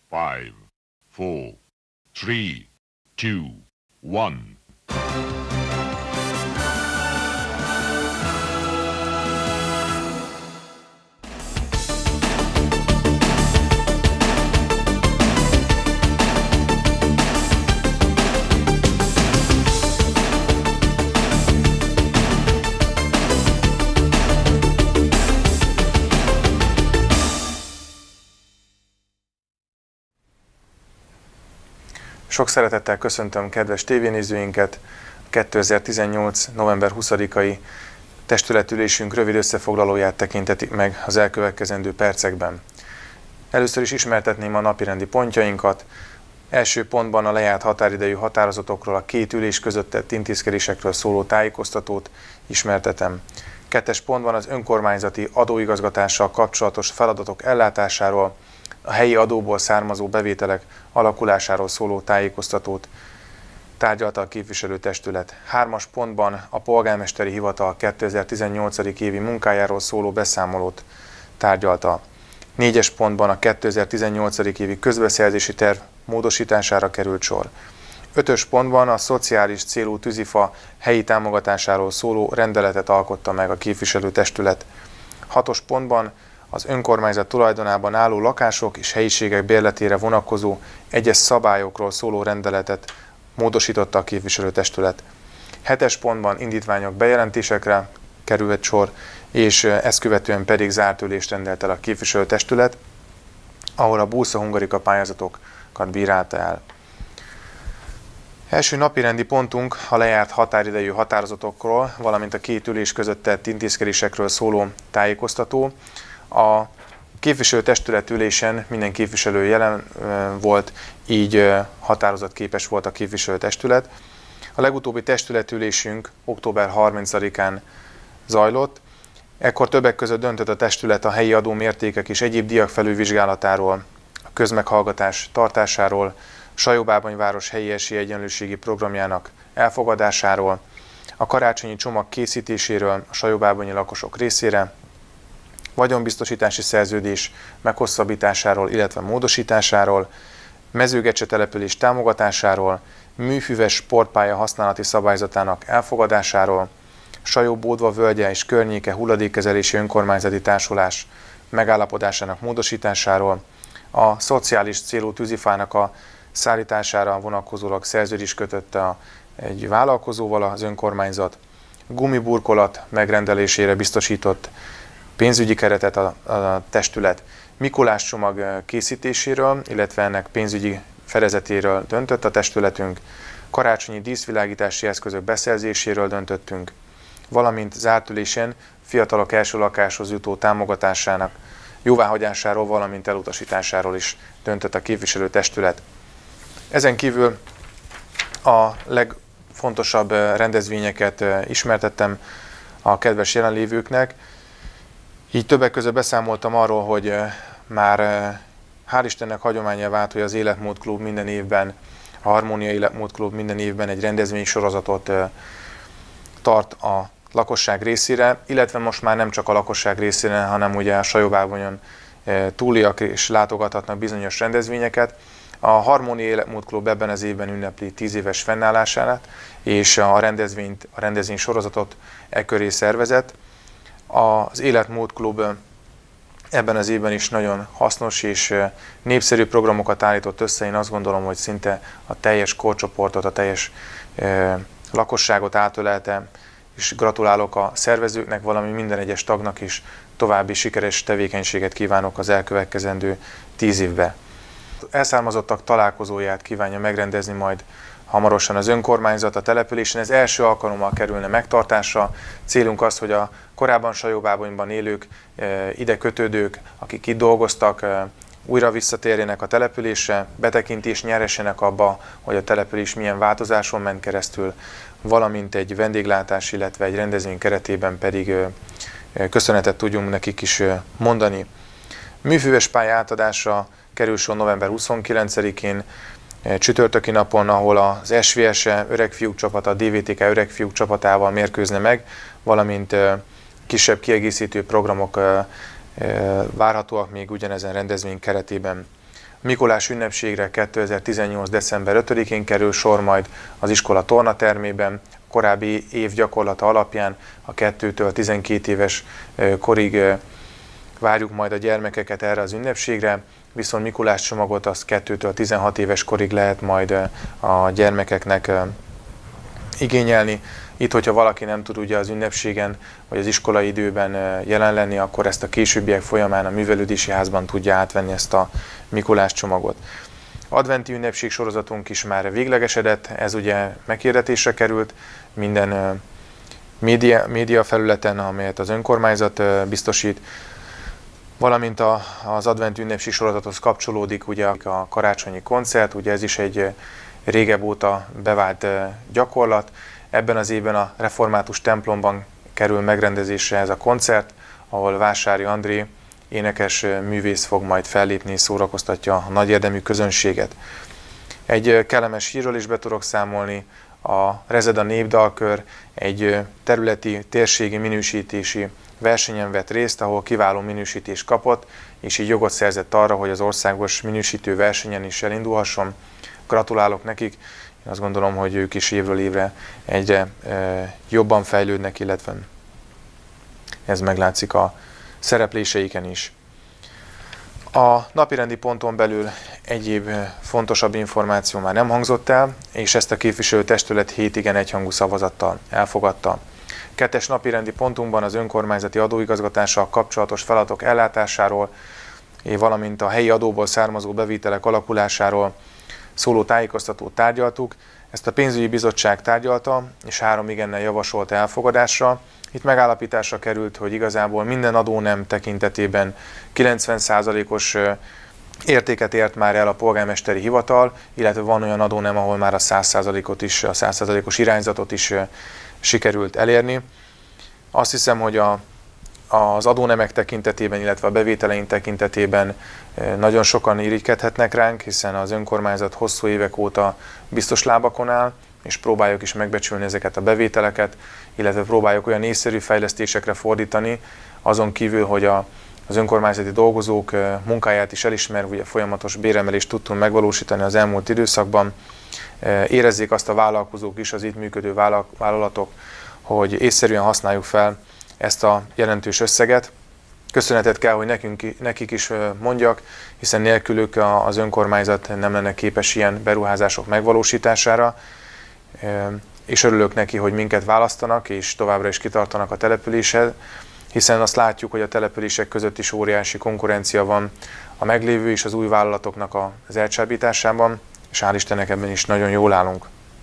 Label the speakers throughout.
Speaker 1: 5, 4, 3, 2, 1.
Speaker 2: Sok szeretettel köszöntöm kedves tévénézőinket! 2018. november 20-ai testületülésünk rövid összefoglalóját tekintetik meg az elkövetkezendő percekben. Először is ismertetném a napirendi pontjainkat. Első pontban a lejárt határidejű határozatokról, a két ülés között tett intézkedésekről szóló tájékoztatót ismertetem. Kettes pontban az önkormányzati adóigazgatással kapcsolatos feladatok ellátásáról, a helyi adóból származó bevételek alakulásáról szóló tájékoztatót tárgyalta a képviselőtestület. Hármas pontban a polgármesteri hivatal 2018. évi munkájáról szóló beszámolót tárgyalta. Négyes pontban a 2018. évi közbeszerzési terv módosítására került sor. Ötös pontban a szociális célú tűzifa helyi támogatásáról szóló rendeletet alkotta meg a képviselőtestület. Hatos pontban az önkormányzat tulajdonában álló lakások és helyiségek bérletére vonatkozó egyes szabályokról szóló rendeletet módosította a képviselőtestület. Hetes pontban indítványok bejelentésekre került sor, és ezt követően pedig zárt ülést rendelt el a képviselőtestület, ahol a Bulsa Hungarika pályázatokat bírálta el. Első napirendi pontunk a lejárt határidejű határozatokról, valamint a két ülés között tett intézkedésekről szóló tájékoztató. A képviselőtestület ülésen minden képviselő jelen volt, így határozatképes volt a képviselőtestület. A legutóbbi testületülésünk október 30-án zajlott. Ekkor többek között döntött a testület a helyi adómértékek és egyéb díjak felülvizsgálatáról, a közmeghallgatás tartásáról, Sajó-Bábony város helyi esélyegyenlőségi programjának elfogadásáról, a karácsonyi csomag készítéséről a sajó-bábonyi lakosok részére, vagyonbiztosítási szerződés meghosszabbításáról, illetve módosításáról, Mezőgecse település támogatásáról, műfüves sportpálya használati szabályzatának elfogadásáról, Sajó-Bódva völgye és környéke hulladékkezelési önkormányzati társulás megállapodásának módosításáról, a szociális célú tűzifának a szállítására vonatkozólag szerződést kötött egy vállalkozóval az önkormányzat, gumiburkolat megrendelésére biztosított pénzügyi keretet a testület, Mikulás csomag készítéséről, illetve ennek pénzügyi fedezetéről döntött a testületünk, karácsonyi díszvilágítási eszközök beszerzéséről döntöttünk, valamint zárt ülésen fiatalok első lakáshoz jutó támogatásának jóváhagyásáról, valamint elutasításáról is döntött a képviselőtestület. Ezen kívül a legfontosabb rendezvényeket ismertettem a kedves jelenlévőknek. Így többek között beszámoltam arról, hogy már hál' Istennek hagyománnyá vált, hogy az Életmódklub minden évben, a Harmónia Életmódklub minden évben egy rendezvénysorozatot tart a lakosság részére, illetve most már nem csak a lakosság részére, hanem ugye a Sajó-Bábonyon túliak is látogathatnak bizonyos rendezvényeket. A Harmónia Életmódklub ebben az évben ünnepli 10 éves fennállását, és a rendezvény sorozatot köré szervezett. Az Életmódklub ebben az évben is nagyon hasznos és népszerű programokat állított össze. Én azt gondolom, hogy szinte a teljes korcsoportot, a teljes lakosságot átölelte, és gratulálok a szervezőknek, valamint minden egyes tagnak is további sikeres tevékenységet kívánok az elkövetkezendő 10 évben. Elszármazottak találkozóját kívánja megrendezni majd hamarosan az önkormányzat a településen. Ez első alkalommal kerülne megtartásra. Célunk az, hogy a korábban Sajó-Bábonyban élők, ide kötődők, akik itt dolgoztak, újra visszatérjenek a településre, betekintést nyeressenek abba, hogy a település milyen változáson ment keresztül, valamint egy vendéglátás, illetve egy rendezvény keretében pedig köszönetet tudjunk nekik is mondani. Műfüves pálya átadásra kerül sor november 29-én, csütörtöki napon, ahol az SVS-e öregfiúk csapata, a DVTK öregfiúk csapatával mérkőzne meg, valamint kisebb kiegészítő programok várhatóak még ugyanezen rendezvény keretében. Mikulás ünnepségre 2018. december 5-én kerül sor majd az iskola tornatermében. Korábbi év gyakorlata alapján a 2-től 12 éves korig várjuk majd a gyermekeket erre az ünnepségre, viszont Mikulás csomagot az 2-től 16 éves korig lehet majd a gyermekeknek igényelni. Itt, hogyha valaki nem tud ugye az ünnepségen vagy az iskolai időben jelen lenni, akkor ezt a későbbiek folyamán a művelődési házban tudja átvenni ezt a Mikulás csomagot. Adventi ünnepség sorozatunk is már véglegesedett, ez ugye meghirdetésre került minden média felületen, amelyet az önkormányzat biztosít, valamint az adventi ünnepség sorozathoz kapcsolódik ugye a karácsonyi koncert, ugye ez is egy régebb óta bevált gyakorlat. Ebben az évben a Református templomban kerül megrendezésre ez a koncert, ahol Vásári André énekes művész fog majd fellépni és szórakoztatja a nagy érdemű közönséget. Egy kellemes hírről is be tudok számolni, a Rezeda Népdalkör egy területi, térségi minősítési versenyen vett részt, ahol kiváló minősítést kapott, és így jogot szerzett arra, hogy az országos minősítő versenyen is elindulhasson. Gratulálok nekik, én azt gondolom, hogy ők is évről évre egyre jobban fejlődnek, illetve ez meglátszik a szerepléseiken is. A napirendi ponton belül egyéb fontosabb információ már nem hangzott el, és ezt a képviselőtestület 7 igen egyhangú szavazattal elfogadta. 2. napirendi pontunkban az önkormányzati adóigazgatással kapcsolatos feladatok ellátásáról, valamint a helyi adóból származó bevételek alakulásáról szóló tájékoztatót tárgyaltuk. Ezt a pénzügyi bizottság tárgyalta, és 3 igennel javasolta elfogadásra. Itt megállapításra került, hogy igazából minden adónem tekintetében 90%-os értéket ért már el a polgármesteri hivatal, illetve van olyan adónem, ahol már a 100%-ot is, a 100%-os irányzatot is sikerült elérni. Azt hiszem, hogy az adónemek tekintetében, illetve a bevételeink tekintetében nagyon sokan irigykedhetnek ránk, hiszen az önkormányzat hosszú évek óta biztos lábakon áll, és próbáljuk is megbecsülni ezeket a bevételeket, illetve próbáljuk olyan észszerű fejlesztésekre fordítani, azon kívül, hogy az önkormányzati dolgozók munkáját is elismerve, ugye folyamatos béremelést tudtunk megvalósítani az elmúlt időszakban. Érezzék azt a vállalkozók is, az itt működő vállalatok, hogy észszerűen használjuk fel ezt a jelentős összeget. Köszönetet kell, hogy nekik is mondjak, hiszen nélkülük az önkormányzat nem lenne képes ilyen beruházások megvalósítására, és örülök neki, hogy minket választanak, és továbbra is kitartanak a településsel, hiszen azt látjuk, hogy a települések között is óriási konkurencia van a meglévő és az új vállalatoknak az elcsábításában, és hál' Istennek ebben is nagyon jól állunk.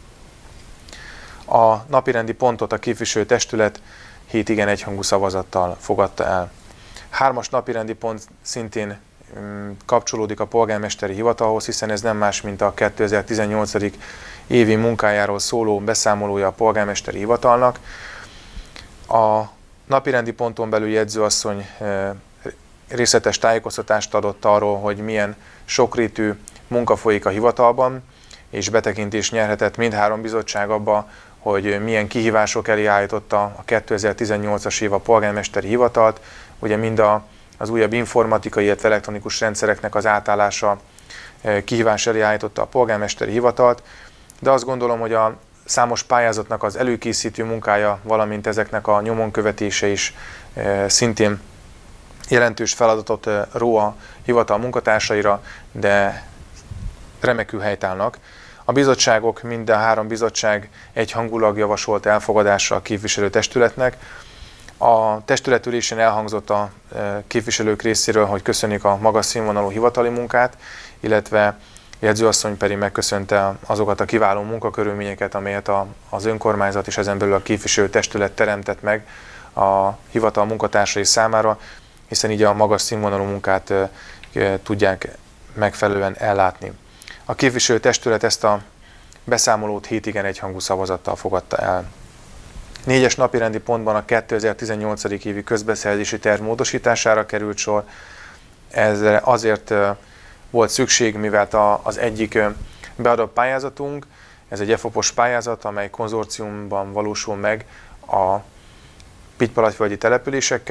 Speaker 2: A napirendi pontot a képviselőtestület 7 igen egyhangú szavazattal fogadta el. 3. napirendi pont szintén kapcsolódik a polgármesteri hivatalhoz, hiszen ez nem más, mint a 2018. évi munkájáról szóló beszámolója a polgármesteri hivatalnak. A napirendi ponton belül jegyzőasszony részletes tájékoztatást adott arról, hogy milyen sokrétű munka folyik a hivatalban, és betekintést nyerhetett mindhárom bizottság abba, hogy milyen kihívások elé állította a 2018-as év a polgármesteri hivatalt, ugye mind az újabb informatikai, illetve elektronikus rendszereknek az átállása kihívás elé állította a polgármesteri hivatalt, de azt gondolom, hogy a számos pályázatnak az előkészítő munkája, valamint ezeknek a nyomon követése is szintén jelentős feladatot ró a hivatal munkatársaira, de remekül helytállnak. A bizottságok, mind a 3 bizottság egyhangulag javasolt elfogadásra a képviselőtestületnek. A testületülésen elhangzott a képviselők részéről, hogy köszönik a magas színvonalú hivatali munkát, illetve jegyzőasszony pedig megköszönte azokat a kiváló munkakörülményeket, amelyet az önkormányzat és ezen belül a képviselőtestület teremtett meg a hivatal munkatársai számára, hiszen így a magas színvonalú munkát tudják megfelelően ellátni. A képviselőtestület ezt a beszámolót 7 igen egyhangú szavazattal fogadta el. 4. napirendi pontban a 2018. évi közbeszerzési terv módosítására került sor. Ez azért volt szükség, mivel az egyik beadott pályázatunk, ez egy EFOP-os pályázat, amely konzorciumban valósul meg a Pittypalackvölgyi településekkel,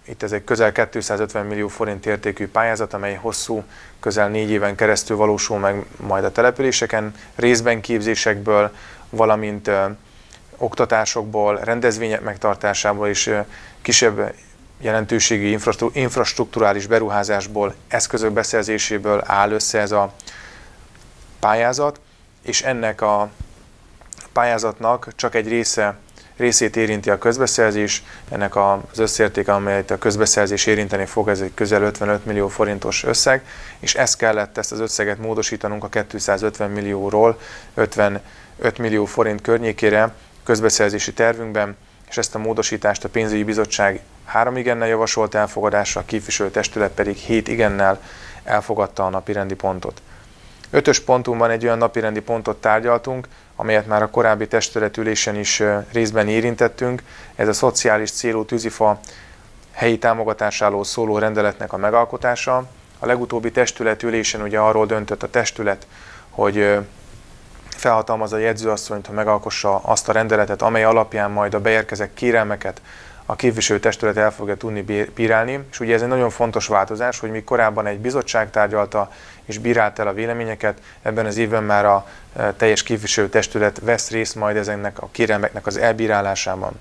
Speaker 2: Itt ez egy közel 250 millió forint értékű pályázat, amely hosszú, közel 4 éven keresztül valósul meg majd a településeken, részben képzésekből, valamint oktatásokból, rendezvények megtartásából és kisebb jelentőségű infrastrukturális beruházásból, eszközök beszerzéséből áll össze ez a pályázat, és ennek a pályázatnak csak egy részét érinti a közbeszerzés, ennek az összértéke, amelyet a közbeszerzés érinteni fog, ez egy közel 55 millió forintos összeg, és ezt az összeget módosítanunk a 250 millióról 55 millió forint környékére közbeszerzési tervünkben, és ezt a módosítást a pénzügyi bizottság 3 igennel javasolt elfogadásra, a képviselőtestület pedig 7 igennel elfogadta a napirendi pontot. 5-ös pontunkban egy olyan napirendi pontot tárgyaltunk, amelyet már a korábbi testületülésen is részben érintettünk, ez a szociális célú tűzifa helyi támogatásáról szóló rendeletnek a megalkotása. A legutóbbi testületülésen ugye arról döntött a testület, hogy felhatalmazza a jegyzőasszonyt, hogy megalkossa azt a rendeletet, amely alapján majd a beérkezett kérelmeket a képviselőtestület el fogja tudni bírálni. És ugye ez egy nagyon fontos változás, hogy míg korábban egy bizottság tárgyalta és bírált el a véleményeket, ebben az évben már a teljes képviselőtestület vesz részt majd ezeknek a kérelmeknek az elbírálásában.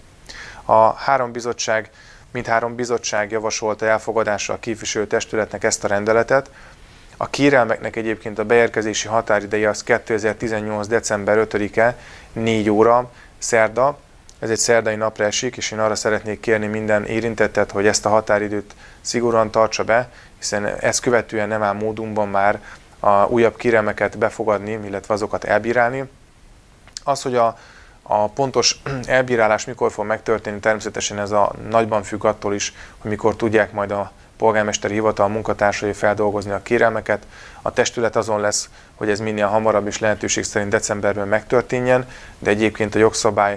Speaker 2: Mindhárom bizottság javasolta elfogadásra a képviselőtestületnek ezt a rendeletet. A kérelmeknek egyébként a beérkezési határideje az 2018. december 5-e, 4 óra, szerda. Ez egy szerdai napra esik, és én arra szeretnék kérni minden érintettet, hogy ezt a határidőt szigorúan tartsa be, hiszen ezt követően nem áll módunkban már a újabb kérelmeket befogadni, illetve azokat elbírálni. Az, hogy a pontos elbírálás mikor fog megtörténni, természetesen ez nagyban függ attól is, hogy mikor tudják majd a polgármesteri hivatal munkatársai feldolgozni a kérelmeket. A testület azon lesz, hogy ez minél hamarabb és lehetőség szerint decemberben megtörténjen, de egyébként a jogszabály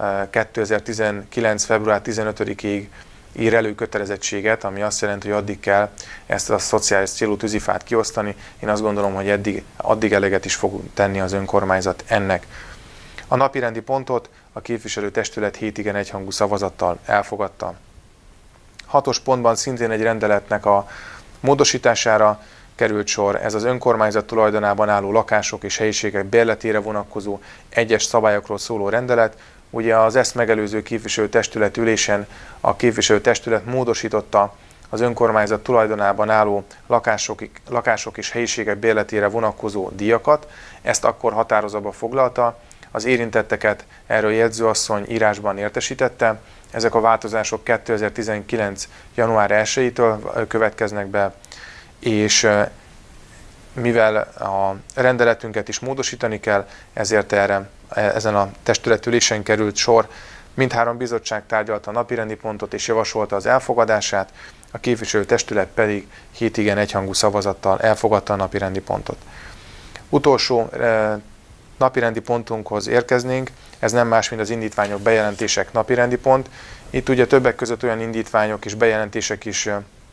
Speaker 2: 2019. február 15-ig ír elő kötelezettséget, ami azt jelenti, hogy addig kell ezt a szociális célú tűzifát kiosztani. Én azt gondolom, hogy addig eleget is fog tenni az önkormányzat ennek. A napirendi pontot a képviselőtestület 7 igen egyhangú szavazattal elfogadta. 6-os pontban szintén egy rendeletnek a módosítására került sor. Ez az önkormányzat tulajdonában álló lakások és helyiségek bérletére vonatkozó egyes szabályokról szóló rendelet. Ugye az ezt megelőző képviselőtestület ülésen a képviselőtestület módosította az önkormányzat tulajdonában álló lakások és helyiségek bérletére vonatkozó díjakat. Ezt akkor határozatba foglalta, az érintetteket erről jegyzőasszony írásban értesítette. Ezek a változások 2019. január 1-től következnek be, és mivel a rendeletünket is módosítani kell, ezért ezen a testületülésen került sor. Mindhárom bizottság tárgyalta a napirendi pontot és javasolta az elfogadását, a képviselőtestület pedig 7 igen egyhangú szavazattal elfogadta a napirendi pontot. Utolsó napirendi pontunkhoz érkeznénk, ez nem más, mint az indítványok, bejelentések napirendi pont. Itt ugye többek között olyan indítványok és bejelentések is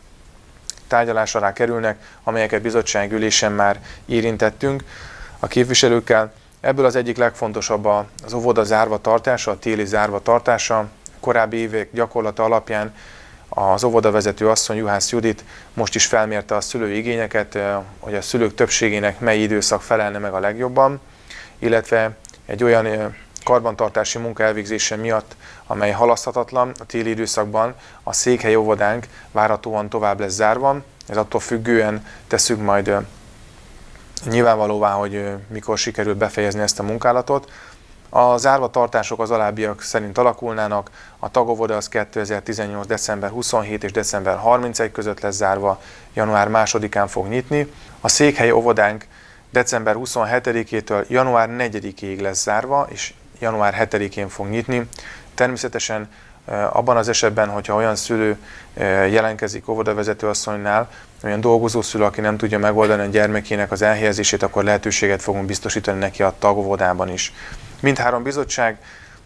Speaker 2: tárgyalás alá kerülnek, amelyeket bizottsági ülésen már érintettünk a képviselőkkel. Ebből az egyik legfontosabb az óvoda zárva tartása, a téli zárva tartása. Korábbi évek gyakorlata alapján az óvodavezető asszony, Juhász Judit most is felmérte a szülői igényeket, hogy a szülők többségének mely időszak felelne meg a legjobban, illetve egy olyan karbantartási munka elvégzése miatt, amely halaszthatatlan, a téli időszakban a székhely óvodánk várhatóan tovább lesz zárva. Ez attól függően tesszük majd nyilvánvalóvá, hogy mikor sikerül befejezni ezt a munkálatot. A zárva tartások az alábbiak szerint alakulnának. A tagóvoda az 2018. december 27 és december 31 között lesz zárva, január 2-án fog nyitni. A székhely óvodánk december 27-től január 4-ig lesz zárva, és január 7-én fog nyitni. Természetesen abban az esetben, hogyha olyan szülő jelentkezik óvodavezetőasszonynál, olyan dolgozó szülő, aki nem tudja megoldani a gyermekének az elhelyezését, akkor lehetőséget fogunk biztosítani neki a tagóvodában is. Mindhárom bizottság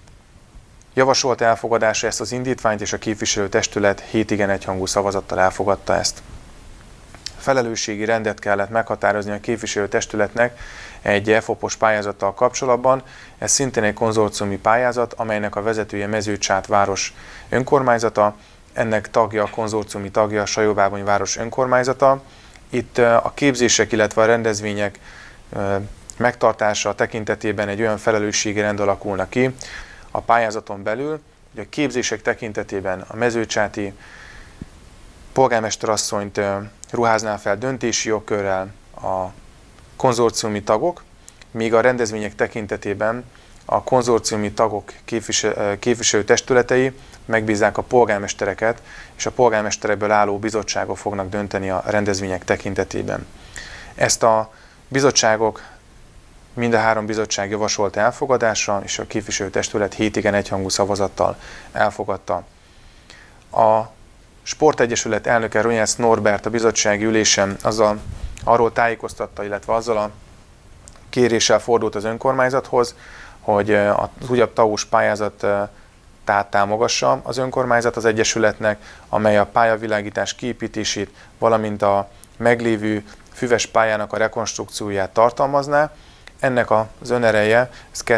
Speaker 2: javasolt elfogadásra ezt az indítványt, és a képviselőtestület 7 igen egyhangú szavazattal elfogadta ezt. Felelősségi rendet kellett meghatározni a képviselőtestületnek egy EFOP-os pályázattal kapcsolatban. Ez szintén egy konzorciumi pályázat, amelynek a vezetője Mezőcsát város önkormányzata. ennek tagja, a konzorciumi tagja a Sajóbábony város önkormányzata. Itt a képzések, illetve a rendezvények megtartása tekintetében egy olyan felelősségi rend alakulna ki a pályázaton belül, hogy a képzések tekintetében a mezőcsáti polgármesterasszonyt ruházná fel döntési jogkörrel a konzorciumi tagok, míg a rendezvények tekintetében a konzorciumi tagok képviselő testületei megbízzák a polgármestereket, és a polgármesterekből álló bizottságok fognak dönteni a rendezvények tekintetében. Ezt a bizottságok, mind a 3 bizottság javasolt elfogadásra, és a képviselőtestület 7 igen egyhangú szavazattal elfogadta. A Sportegyesület elnöke Ronyász Norbert a bizottsági ülésen arról tájékoztatta, illetve azzal a kéréssel fordult az önkormányzathoz, hogy az újabb TAO-s pályázatát támogassa az önkormányzat az Egyesületnek, amely a pályavilágítás kiépítését, valamint a meglévő füves pályának a rekonstrukcióját tartalmazná. Ennek az önereje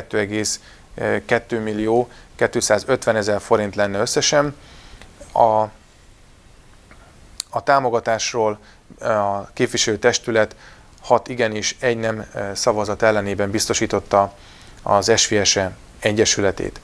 Speaker 2: 2,2 millió 250 000 forint lenne összesen. A támogatásról a képviselőtestület 6 igen és 1 nem szavazat ellenében biztosította az SVS-e egyesületét.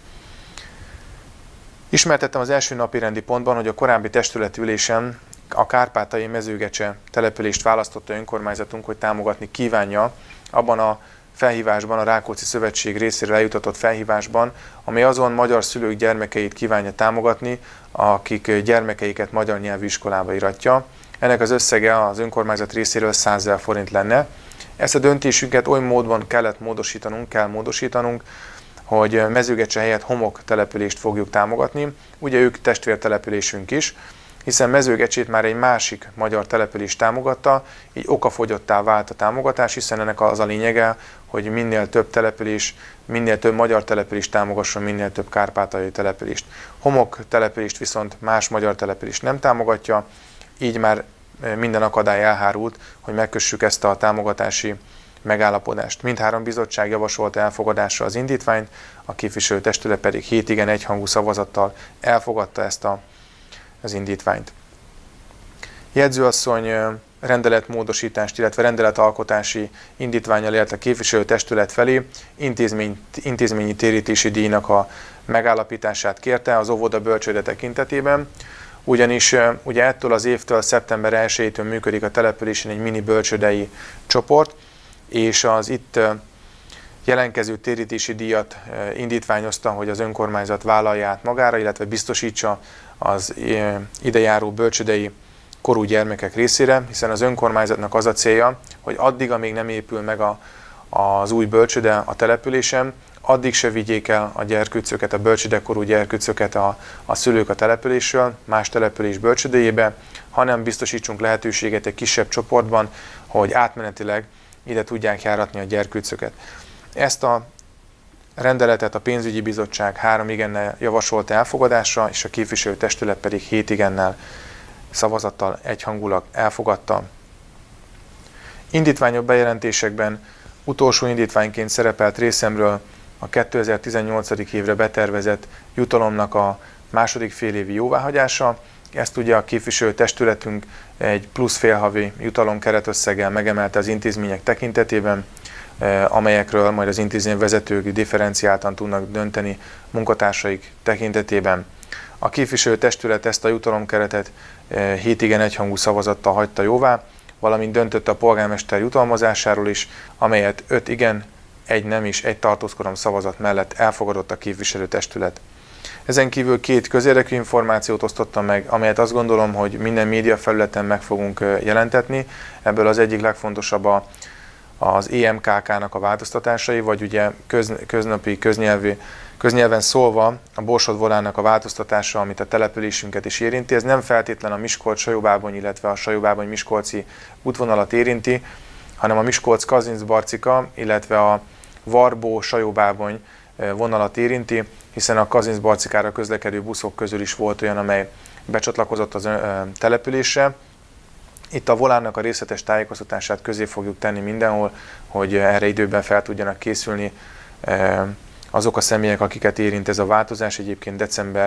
Speaker 2: Ismertettem az első napi rendi pontban, hogy a korábbi testületi ülésen a Kárpátaljai Mezőgecse települést választotta önkormányzatunk, hogy támogatni kívánja abban a felhívásban, a Rákóczi Szövetség részéről eljutatott felhívásban, amely azon magyar szülők gyermekeit kívánja támogatni, akik gyermekeiket magyar nyelvű iskolába iratja. Ennek az összege az önkormányzat részéről 100 000 forint lenne. Ezt a döntésünket oly módon kell módosítanunk, hogy Mezőgecse helyett Homok települést fogjuk támogatni. Ugye ők testvértelepülésünk is, hiszen Mezőgecsét már egy másik magyar település támogatta, így okafogyottá vált a támogatás, hiszen ennek az a lényege, hogy minél több település, minél több magyar települést támogasson, minél több kárpátaljai települést. Homok települést viszont más magyar települést nem támogatja, így már minden akadály elhárult, hogy megkössük ezt a támogatási megállapodást. Mindhárom bizottság javasolta elfogadásra az indítványt, a képviselőtestület pedig 7 igen egyhangú szavazattal elfogadta ezt az indítványt. Jegyzőasszony rendeletmódosítást, illetve rendeletalkotási indítvánnyal élt a képviselőtestület felé, intézményi térítési díjnak a megállapítását kérte az óvoda bölcsőde tekintetében, ugyanis ugye ettől az évtől, szeptember 1-től működik a településen egy mini bölcsődei csoport, és az itt jelentkező térítési díjat indítványozta, hogy az önkormányzat vállalja át magára, illetve biztosítsa az idejáró bölcsődei korú gyermekek részére, hiszen az önkormányzatnak az a célja, hogy addig, amíg nem épül meg az új bölcsőde a településen, addig se vigyék el a gyerkőcöket, a bölcsődekorú gyerkőcöket a szülők a településről, más település bölcsődéjébe, hanem biztosítsunk lehetőséget egy kisebb csoportban, hogy átmenetileg ide tudják járatni a gyerkőcöket. Ezt a rendeletet a pénzügyi bizottság 3 igennel javasolta elfogadásra, és a képviselőtestület pedig 7 igennel szavazattal egyhangulag elfogadta. Indítványok bejelentésekben utolsó indítványként szerepelt részemről a 2018. évre betervezett jutalomnak a második félévi jóváhagyása. Ezt ugye a képviselőtestületünk egy plusz félhavi jutalom keretösszeggel megemelte az intézmények tekintetében, amelyekről majd az intézmény vezetők differenciáltan tudnak dönteni munkatársaik tekintetében. A képviselőtestület ezt a jutalomkeretet 7 igen egyhangú szavazattal hagyta jóvá, valamint döntött a polgármester jutalmazásáról is, amelyet 5 igen, 1 nem és 1 tartózkodom szavazat mellett elfogadott a képviselőtestület. Ezen kívül 2 közérdekű információt osztottam meg, amelyet azt gondolom, hogy minden média felületen meg fogunk jelentetni. Ebből az egyik legfontosabb az EMKK-nak a változtatásai, vagy ugye köznapi, köznyelven szólva a Borsod-Volának a változtatása, amit a településünket is érinti. Ez nem feltétlen a Miskolc-Sajóbábony, illetve a Sajóbábony-Miskolci útvonalat érinti, hanem a Miskolc-Kazincbarcika, illetve a Varbó-Sajóbábony vonalat érinti, hiszen a Kazincbarcikára közlekedő buszok közül is volt olyan, amely becsatlakozott az településre. Itt a Volánnak a részletes tájékoztatását közé fogjuk tenni mindenhol, hogy erre időben fel tudjanak készülni azok a személyek, akiket érint ez a változás. Egyébként december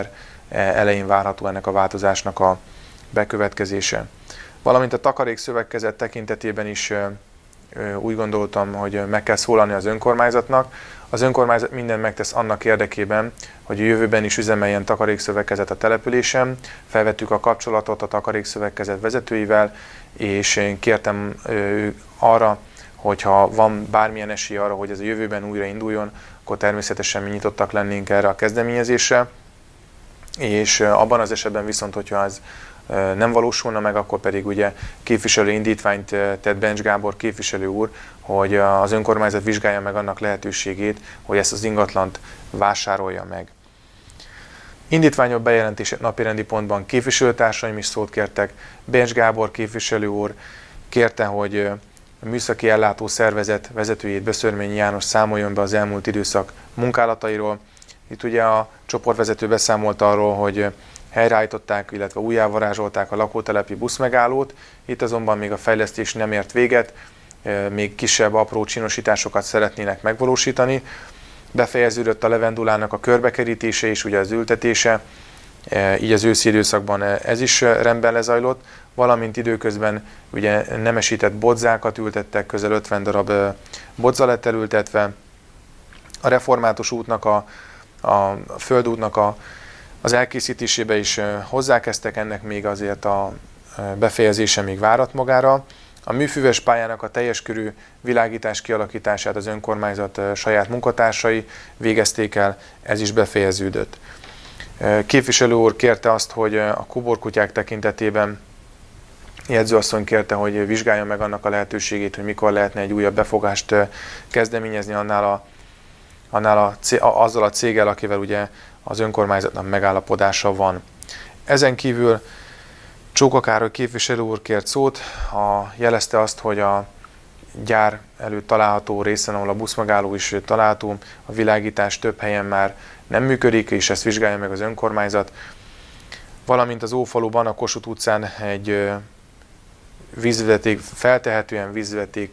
Speaker 2: elején várható ennek a változásnak a bekövetkezése. Valamint a takarékszövegkezet tekintetében is úgy gondoltam, hogy meg kell szólalni az önkormányzatnak. Az önkormányzat mindent megtesz annak érdekében, hogy a jövőben is üzemeljen takarékszövegkezet a településen. Felvettük a kapcsolatot a takarékszövegkezet vezetőivel, és én kértem arra, hogyha van bármilyen esély arra, hogy ez a jövőben újra induljon, akkor természetesen mi nyitottak lennénk erre a kezdeményezésre. És abban az esetben viszont, hogyha ez nem valósulna meg, akkor pedig ugye képviselő indítványt tett Bencs Gábor képviselő úr, hogy az önkormányzat vizsgálja meg annak lehetőségét, hogy ezt az ingatlant vásárolja meg. Indítványok bejelentése napirendi pontban képviselőtársaim is szót kértek. Bencs Gábor képviselő úr kérte, hogy a műszaki ellátó szervezet vezetőjét, Beszörményi János számoljon be az elmúlt időszak munkálatairól. Itt ugye a csoportvezető beszámolt arról, hogy helyreállították, illetve újjávarázsolták a lakótelepi buszmegállót. Itt azonban még a fejlesztés nem ért véget, még kisebb, apró csinosításokat szeretnének megvalósítani. Befejeződött a levendulának a körbekerítése és ugye az ültetése, így az őszi időszakban ez is rendben lezajlott, valamint időközben ugye nemesített bodzákat ültettek, közel 50 darab bodza lett elültetve. A református útnak, a földútnak az elkészítésébe is hozzákezdtek, ennek még azért a befejezése még várat magára. A műfüves pályának a teljes körű világítás kialakítását az önkormányzat saját munkatársai végezték el, ez is befejeződött. Képviselő úr kérte azt, hogy a kuborkutyák tekintetében jegyzőasszony kérte, hogy vizsgálja meg annak a lehetőségét, hogy mikor lehetne egy újabb befogást kezdeményezni azzal a céggel, akivel ugye az önkormányzatnak megállapodása van. Ezen kívül Csóka Károly képviselő úr kért szót, jelezte azt, hogy a gyár előtt található részen, ahol a buszmegálló is található, a világítás több helyen már nem működik, és ezt vizsgálja meg az önkormányzat. Valamint az Ófaluban, a Kossuth utcán egy vízvezeték, feltehetően vízvezeték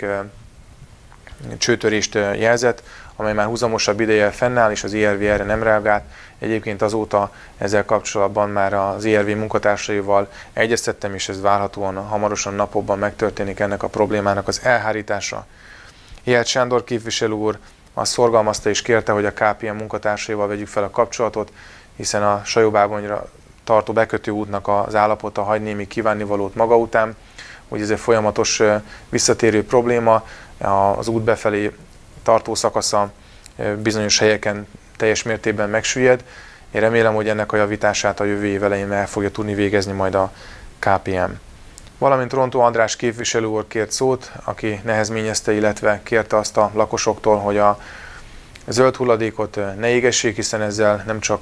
Speaker 2: csőtörést jelzett, amely már húzamosabb ideje fennáll, és az IRV erre nem reagált. Egyébként azóta ezzel kapcsolatban már az IRV munkatársaival egyeztettem, és ez várhatóan hamarosan napokban megtörténik ennek a problémának az elhárítása. Hihet Sándor képviselő úr azt szorgalmazta és kérte, hogy a KPM munkatársaival vegyük fel a kapcsolatot, hiszen a Sajóbábonyra tartó bekötő útnak az állapota hagy némi kívánnivalót maga után, hogy ez egy folyamatos visszatérő probléma, az út befelé tartó szakasza bizonyos helyeken teljes mértékben megsüllyed. Én remélem, hogy ennek a javítását a jövő év elején el fogja tudni végezni majd a KPM. Valamint Rontó András képviselő úr kért szót, aki nehezményezte, illetve kérte azt a lakosoktól, hogy a zöld hulladékot ne égessék, hiszen ezzel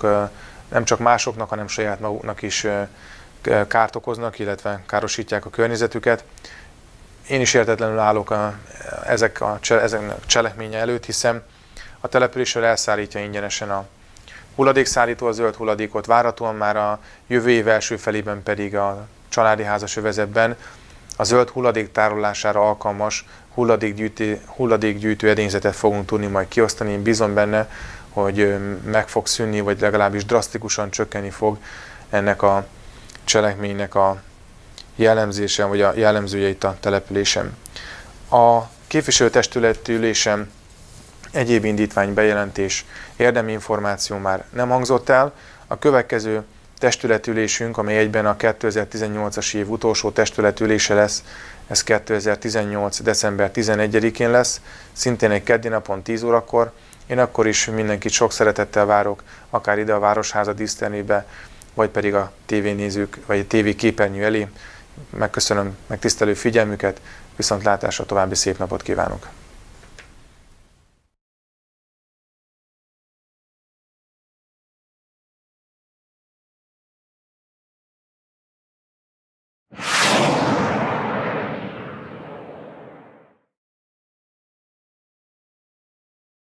Speaker 2: nem csak másoknak, hanem saját maguknak is kárt okoznak, illetve károsítják a környezetüket. Én is értetlenül állok ezek a cselekménye előtt, hiszen a településről elszállítja ingyenesen a hulladékszállító a zöld hulladékot, várhatóan már a jövő év első felében pedig a családi házas övezetben a zöld hulladék tárolására alkalmas hulladékgyűjtő edényzetet fogunk tudni majd kiosztani. Én bízom benne, hogy meg fog szűnni, vagy legalábbis drasztikusan csökkenni fog ennek a cselekménynek a jellemzése, vagy a jellemzője itt a településen. A képviselőtestületi ülésen egyéb indítvány, bejelentés, érdemi információ már nem hangzott el. A következő testületülésünk, amely egyben a 2018-as év utolsó testületülése lesz, ez 2018. december 11-én lesz, szintén egy keddi napon 10 órakor. Én akkor is mindenkit sok szeretettel várok, akár ide a Városháza dísztermébe, vagy pedig a tévénézők, vagy a tévéképernyő elé. Megköszönöm megtisztelő figyelmüket, viszontlátásra, további szép napot kívánok!